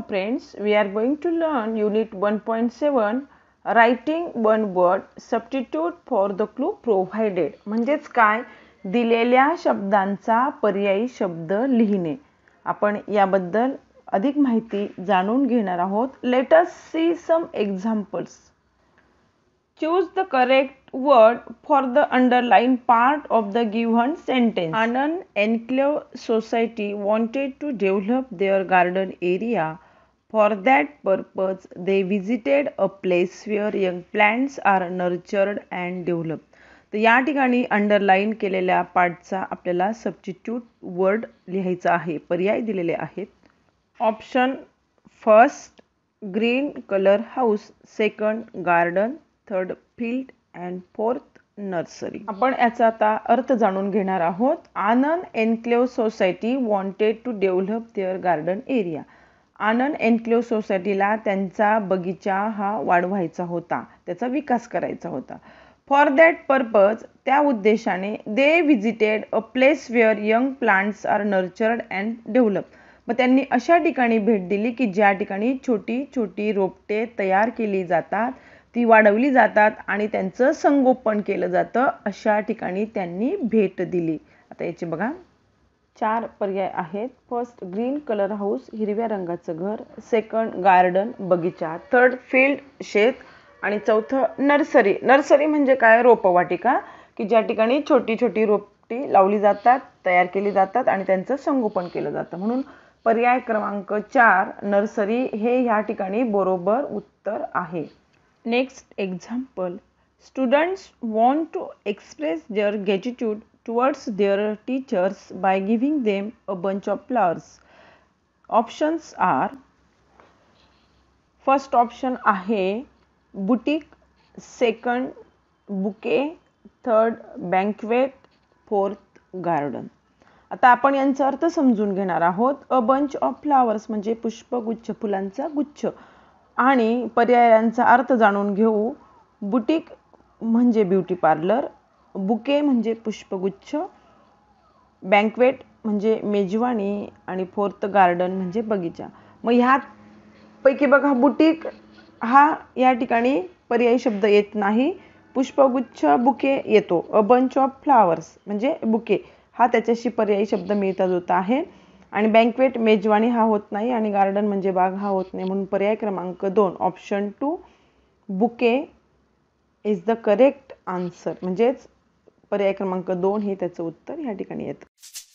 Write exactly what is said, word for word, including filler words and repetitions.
friends, we are going to learn Unit one point seven Writing one word substitute for the clue provided. म्हणजेच काय, दिलेल्या शब्दांचा पर्यायी शब्द लिहिणे. आपण याबद्दल अधिक माहिती जाणून घेणार आहोत. Let us see some examples. Choose the correct word for the underlined part of the given sentence. An enclave society wanted to develop their garden area. For that purpose, they visited a place where young plants are nurtured and developed. तर या ठिकाणी underline केलेल्या पार्टचा आपल्याला substitute word लिहायचा आहे. पर्याय दिलेले आहेत. Option first green colour house, second garden, third field and fourth nursery. आपण याचा आता अर्थ जाणून घेणार आहोत. Anand enclave society wanted to develop their garden area. Anand enclave सोसायटीला त्यांचा बगीचा हा वाढवायचा होता, त्याचा विकास करायचा होता. फॉर दॅट पर्पज, त्या उद्देशाने, they visited a place where young plants are nurtured and develop. मग त्यांनी अशा ठिकाणी भेट दिली की ज्या ठिकाणी छोटी छोटी रोपटे तयार केली जातात, ती वाढवली जातात आणि त्यांचं संगोपन केलं जातं. अशा ठिकाणी त्यांनी भेट दिली. आता याचे बघा चार पर्याय आहेत. फर्स्ट ग्रीन कलर हाऊस, हिरव्या रंगाचं घर. सेकंड गार्डन, बगीचा. थर्ड फील्ड, शेत. आणि चौथं नर्सरी. नर्सरी म्हणजे काय, रोपवाटिका, की ज्या ठिकाणी छोटी छोटी रोपटी लावली जातात, तयार केली जातात आणि त्यांचं संगोपन केलं जातं. म्हणून पर्याय क्रमांक चार नर्सरी हे या ठिकाणी बरोबर उत्तर आहे. Next example. Students want to express their gratitude towards their teachers by giving them a bunch of flowers. Options are, first option आहे boutique, second bouquet, third banquet, fourth garden. आता आपण यांचा अर्थ समजून घेणार आहोत. अ बंच ऑफ फ्लावर्स म्हणजे पुष्पगुच्छ, फुलांचा गुच्छ. आणि पर्यायांचा अर्थ जाणून घेऊ. बुटीक म्हणजे ब्युटी पार्लर, बुके म्हणजे पुष्पगुच्छ, बँक्वेट म्हणजे मेजवानी आणि फोर्थ गार्डन म्हणजे बगीचा. मग ह्यापैकी बघा बुटीक हा या ठिकाणी पर्यायी शब्द येत नाही. पुष्पगुच्छ बुके येतो. अ बंच ऑफ फ्लावर्स म्हणजे बुके हा त्याच्याशी पर्यायी शब्द मिळता जुळता आहे. आणि बँक्वेट मेजवानी हा होत नाही आणि गार्डन म्हणजे बाग हा होत नाही. म्हणून पर्याय क्रमांक दोन option two bouquet is the correct answer. म्हणजेच पर्याय क्रमांक दोन हे त्याचं उत्तर या ठिकाणी येतं.